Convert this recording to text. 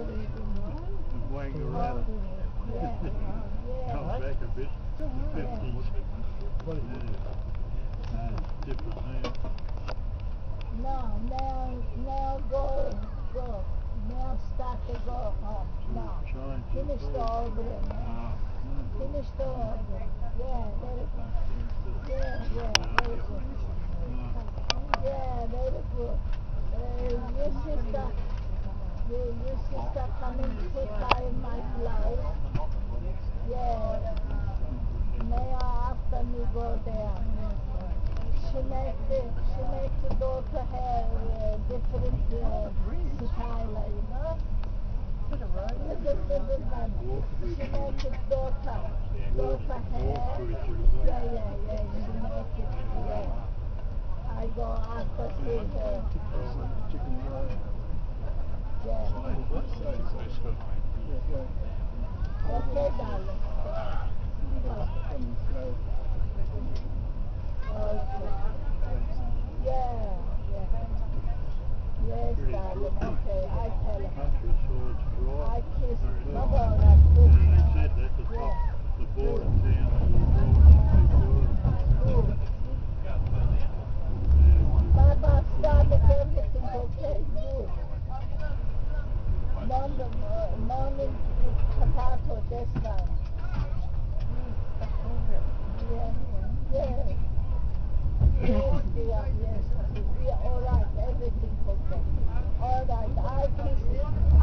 wang around. Come back a bit. 50. Different now. Now go. Now start to go home. Now. Finish the Albury now. Finish the Albury. Yeah, very good. Yeah, very good. Yeah, very good. Your sister coming to tie my blouse. Yeah. May I after me go there? She make the daughter hair different style, you know. Little one. She make it daughter hair. Yeah. She make it. Yeah. I go after see her. Yeah. Okay, darling. Okay. Yeah. Yes, darling. Okay, I tell her. I kiss her. No, that's good. They said that the board down Good. Baba started everything okay. Good. Morning potato this time. Yeah. Yes, dear, yes. Yeah, all right, everything okay. All right, I kiss you.